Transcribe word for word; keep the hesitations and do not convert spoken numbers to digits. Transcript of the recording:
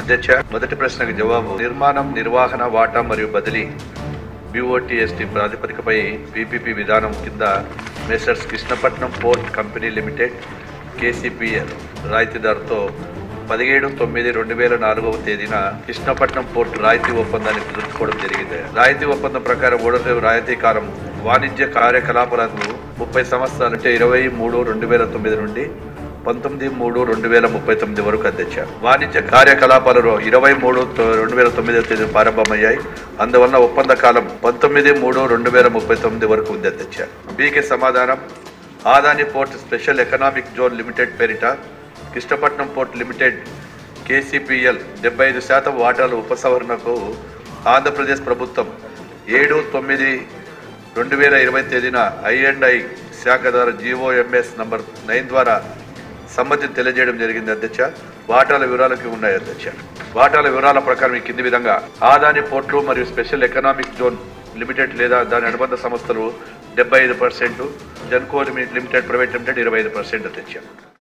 అధ్యక్ష, మొదటి ప్రశ్నకు జవాబు. నిర్మాణం, నిర్వహణ, వాటా మరియు బదిలీ బీఓటీఎస్టీ ప్రాతిపదికపై పీపీపీ విధానం కింద messrs Krishnapatnam port company limited KCPL రాయితీదారుతో పదిహేడు తొమ్మిది రెండు వేల నాలుగవ తేదీన కృష్ణపట్నం పోర్టు రాయితీ ఒప్పందాన్ని కుదుర్చుకోవడం జరిగింది. రాయితీ ఒప్పందం ప్రకారం ఓడరేవు రాయితీ కాలం వాణిజ్య కార్యకలాపాలకు ముప్పై సంవత్సరాలు అంటే ఇరవై మూడు రెండు వేల తొమ్మిది నుండి పంతొమ్మిది మూడు రెండు వేల ముప్పై తొమ్మిది వరకు అధ్యక్ష. వాణిజ్య కార్యకలాపాలలో ఇరవై మూడు రెండు వేల తొమ్మిదవ తేదీ ప్రారంభమయ్యాయి. అందువల్ల ఒప్పంద కాలం పంతొమ్మిది మూడు రెండు వేల ముప్పై తొమ్మిది వరకు ఉంది అధ్యక్ష. బీకే సమాధానం. Adani port special economic zone limited పేరిట కృష్ణపట్నం పోర్ట్ లిమిటెడ్ కేసీపీఎల్ డెబ్బై ఐదు శాతం వాటాల ఉపసంహరణకు ఆంధ్రప్రదేశ్ ప్రభుత్వం ఏడు తొమ్మిది రెండు వేల ఇరవై తేదీన ఐ అండ్ ఐ శాఖ ద్వారా జీఓఎంఎస్ నంబర్ నైన్ ద్వారా సమ్మతి తెలియజేయడం జరిగింది అధ్యక్ష. వాటాల వివరాలకి ఉన్నాయి అధ్యక్ష. వాటాల వివరాల ప్రకారం ఈ కింది విధంగా: ఆదాని పోర్ట్లు మరియు స్పెషల్ ఎకనామిక్ జోన్ లిమిటెడ్ లేదా దాని అనుబంధ సంస్థలు డెబ్బై ఐదు percent, Genco limited private limited ఇరవై ఐదు పర్సెంట్ అధ్యక్ష.